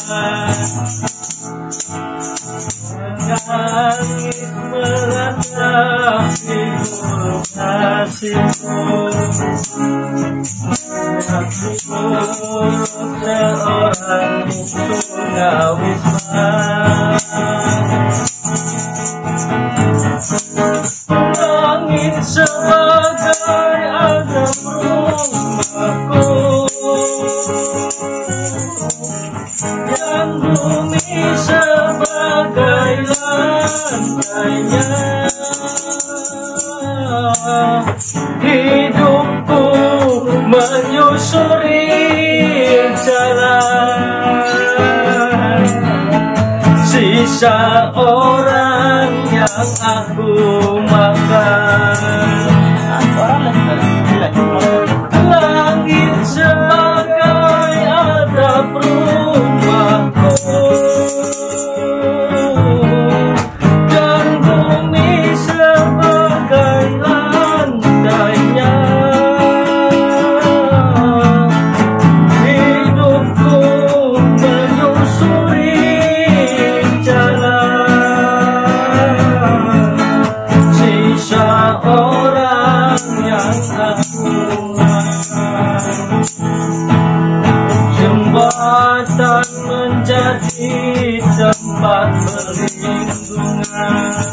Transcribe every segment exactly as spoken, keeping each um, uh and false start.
Langit meratapi huruf nasibku, aku seorang tunawisma. Langit sebagai atap rumahku, dan bumi sebagai lantainya. Hidupku menyusuri jalan sisa orang yang aku makan. Langit sebagai atap rumahku, dan bumi sebagai lantainya. Hidupku menyusuri jalan sisa orang yang aku makan. Jembatan menjadi tempat perlindungan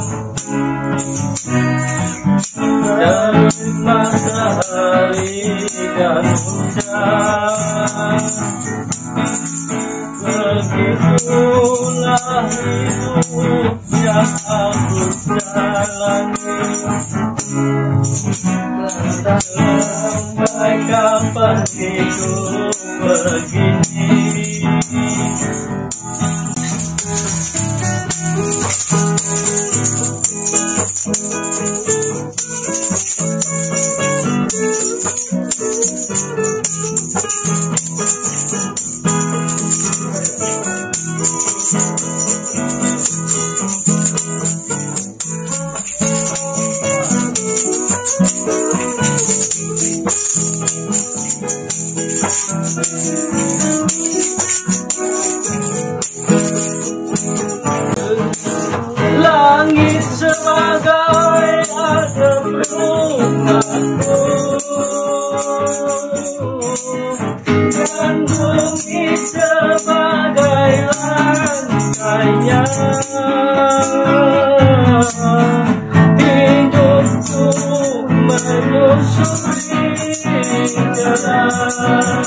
dari matahari dan hujan. Begitulah hidup yang aku jalani. Sampai kapan hidup begini? Langit sebagai atap rumahku, dan bumi sebagai lantainya. Hidupku menyusuri jalan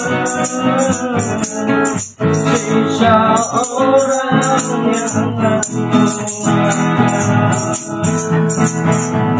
sisa orang yang aku makan.